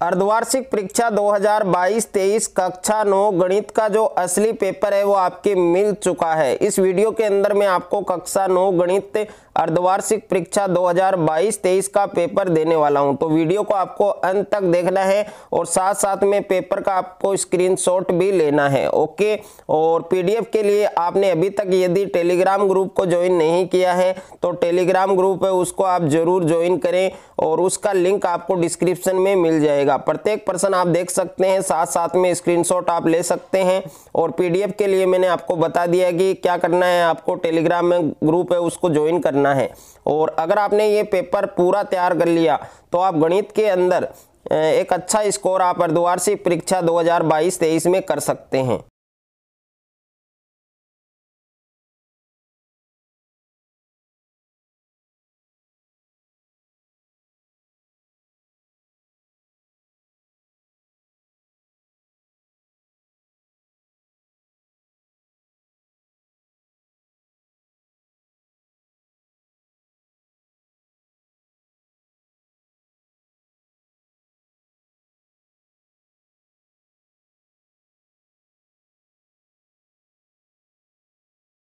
अर्धवार्षिक परीक्षा 2022-23 कक्षा 9 गणित का जो असली पेपर है वो आपके मिल चुका है। इस वीडियो के अंदर मैं आपको कक्षा 9 गणित अर्धवार्षिक परीक्षा 2022-23 का पेपर देने वाला हूं। तो वीडियो को आपको अंत तक देखना है और साथ साथ में पेपर का आपको स्क्रीनशॉट भी लेना है। ओके। और पीडीएफ के लिए आपने अभी तक यदि टेलीग्राम ग्रुप को ज्वाइन नहीं किया है तो टेलीग्राम ग्रुप है उसको आप जरूर ज्वाइन करें और उसका लिंक आपको डिस्क्रिप्शन में मिल जाएगा। प्रत्येक पर्सन आप देख सकते हैं, साथ साथ में स्क्रीनशॉट आप ले सकते हैं। और पीडीएफ के लिए मैंने आपको बता दिया कि क्या करना है, आपको टेलीग्राम में ग्रुप है उसको ज्वाइन करना है। और अगर आपने ये पेपर पूरा तैयार कर लिया तो आप गणित के अंदर एक अच्छा स्कोर आप अर्धवार्षिक परीक्षा 2022-23 में कर सकते हैं।